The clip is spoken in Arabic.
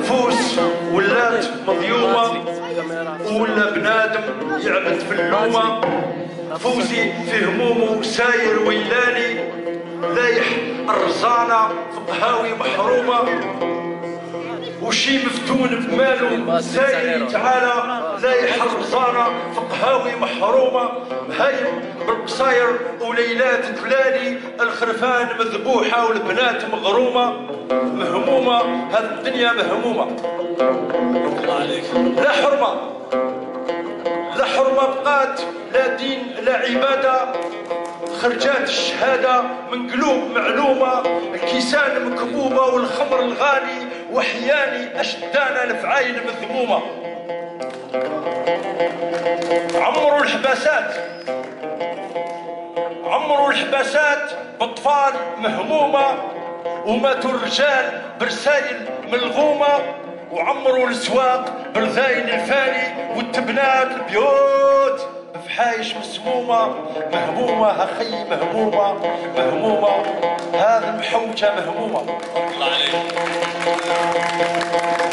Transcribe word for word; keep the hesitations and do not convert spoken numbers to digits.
النفوس ولات مظيومة ولا بنادم يعبد في اللومة. فوزي في همومه ساير ويلاني لايح الرزانة في قهاوي محرومة. وشي مفتون بمالو ساير تعالى لايح الرزانة في قهاوي محرومة. مهايم بالقصاير وليلات تلالي الخرفان مذبوحة والبنات مغرومة. مهمومة هذه الدنيا مهمومة. لا حرمة لا حرمة بقات لا دين لا عبادة. خرجات الشهادة من قلوب معلومة. الكيسان مكبوبة والخمر الغالي وحياني أشدانا الفعايل مذمومة. عمروا الحباسات عمروا الحباسات بأطفال مهمومة. وماتوا الرجال برسايل ملغومة. وعمروا الاسواق بالذاين الفاني والتبنات البيوت بفحايش مسمومة. مهمومة هخي مهمومة مهمومة هذا المحوجة مهمومة. الله عليك.